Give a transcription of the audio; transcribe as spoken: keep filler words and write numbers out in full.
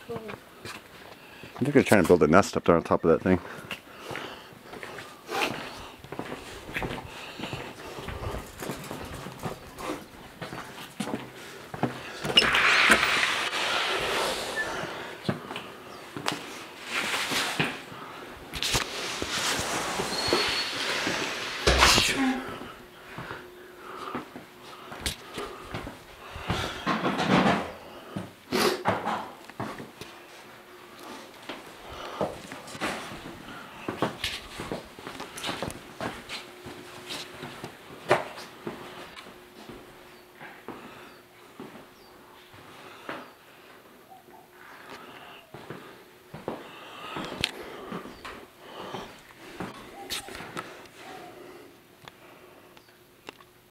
I think they're trying to build a nest up there on top of that thing.